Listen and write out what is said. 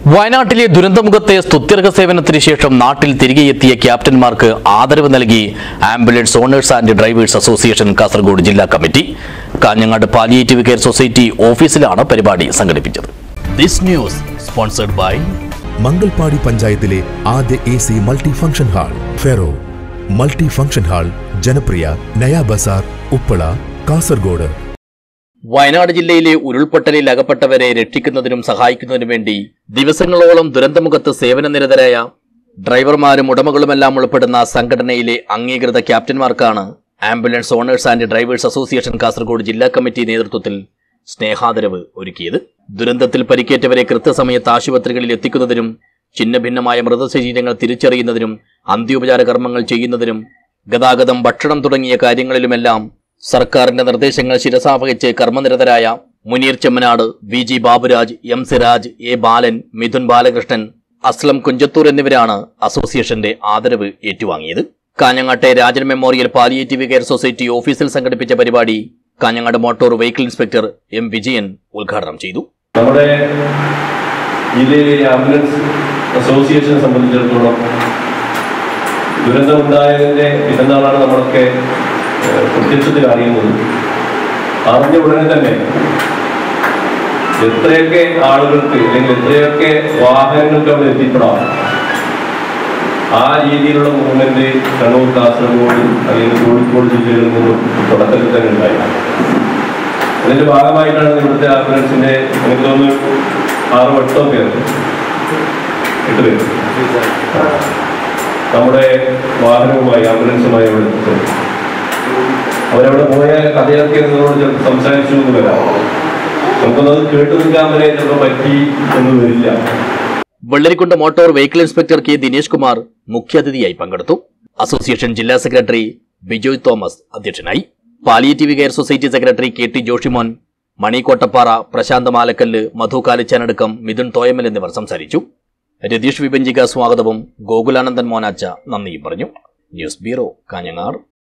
വയനാട്ടിലെ ദുരന്തമുഖത്തെ സ്തുത്യർഹ സേവനത്തിന് ശേഷം നാട്ടിൽ തിരികെ എത്തിയ ക്യാപ്റ്റന്മാർക്ക് ആദരവ് നൽകി ambulance owners and drivers association Kasaragod ജില്ലാ committee Kanhangad palliative care society ഓഫീസിലാണ് പരിപാടി സംഘടിപ്പിച്ചത്. This news sponsored by Mangalpady പഞ്ചായത്തിലെ ആദ്യ AC multi function hall Ferro multi function hall ജനപ്രിയ നയാ ബസാർ ഉപ്പള കാസർഗോഡ്. വയനാട് ജില്ലയിലെ ഉരുൾപൊട്ടലിൽ അകപ്പെട്ടവരെ രക്ഷിക്കുന്നതിനും സഹായിക്കുന്നതിനും വേണ്ടി ദിവസങ്ങളോളം ദുരന്തമുഖത്ത് സേവനനിരതരായ ഡ്രൈവർമാരും ഉടമകളുമെല്ലാം ഉൾപ്പെടുന്ന സംഘടനയിലെ അംഗീകൃത ക്യാപ്റ്റന്മാർക്കാണ് ambulance owners and drivers association Kasaragod ജില്ലാ കമ്മിറ്റി നേതൃത്വത്തിൽ സ്നേഹാദരവ് ഒരുക്കിയത്. ദുരന്തത്തിൽ പരിക്കേറ്റവരെ കൃത്യസമയത്ത് ആശുപത്രികളിൽ എത്തിക്കുന്നതിനും ഛിന്നഭിന്നമായ മൃതശരീരങ്ങൾ തിരിച്ചറിയുന്നതിനും അന്ത്യോപചാര കർമ്മങ്ങൾ ചെയ്യുന്നതിനും ഗതാഗതം, ഭക്ഷണം തുടങ്ങിയ കാര്യങ്ങളിലുമെല്ലാം സർക്കാരിന്റെ നിർദ്ദേശങ്ങൾ ശിരസാവഹിച്ച് കർമ്മനിരതരായ Muneer Chemmanad, VG Baburaj, M Siraj, A ബാലൻ, മിഥുൻ ബാലകൃഷ്ണൻ, അസ്ലം കുഞ്ചത്തൂർ എന്നിവരാണ് അസോസിയേഷന്റെ ആദരവ് ഏറ്റുവാങ്ങിയത്. കാഞ്ഞങ്ങാട്ടെ Rajan memorial palliative care society ഓഫീസിൽ സംഘടിപ്പിച്ച പരിപാടി Kanhangad motor vehicle inspector M Vijayan ഉദ്ഘാടനം ചെയ്തു. നമ്മുടെ ജില്ലയിലെ ആംബുലൻസ് അസോസിയേഷനെ സംബന്ധിച്ചിടത്തോളം ദുരന്തമുണ്ടായതിന്റെ പിറ്റന്നാളാണ് നമ്മളൊക്കെ പ്രത്യക്ഷത്തിൽ അറിയുന്നത്. അറിഞ്ഞ ഉടനെ തന്നെ എത്രയൊക്കെ ആളുകൾക്ക് അല്ലെങ്കിൽ എത്രയൊക്കെ വാഹനങ്ങൾക്ക് അവിടെ എത്തിപ്പെടാം, ആ രീതിയിലുള്ള മൂവ്മെന്റ് കണ്ണൂർ, കാസർഗോഡ് അല്ലെങ്കിൽ കോഴിക്കോട് ജില്ലകളിൽ നിന്നും തുടക്കത്തിൽ തന്നെ ഉണ്ടായി. അതിന്റെ ഭാഗമായിട്ടാണ് ഇവിടുത്തെ ആംബുലൻസിന്റെ എനിക്ക് തോന്നുന്നു 6-8 പേർ 8 പേർ നമ്മുടെ വാഹനവുമായി ആംബുലൻസുമായി അവിടെ എത്തിച്ചത്. അവരവിടെ പോയ കഥയൊക്കെ നിങ്ങളോട് സംസാരിച്ചു എന്ന് വരാം. നമുക്കൊന്നത് കേട്ടു നിൽക്കാൻ വരെ ചിലപ്പോൾ പറ്റി എന്ന് വരില്ല. Vellarikundu motor vehicle inspector K Dinesh Kumar മുഖ്യാതിഥിയായി പങ്കെടുത്തു. അസോസിയേഷൻ ജില്ലാ സെക്രട്ടറി ബിജോയ് തോമസ് അധ്യക്ഷനായി. Palliative care society secretary KT Joshimon, Mani Kottappara, Prashanth Malakkallu, Madhu കാലിച്ചാനടക്കം മിഥുൻ തോയമൽ എന്നിവർ സംസാരിച്ചു. രതീഷ് വിഭഞ്ചിക സ്വാഗതവും ഗോകുലാനന്ദൻ മോനാച്ച നന്ദിയും പറഞ്ഞു. News bureau, Kanhangad.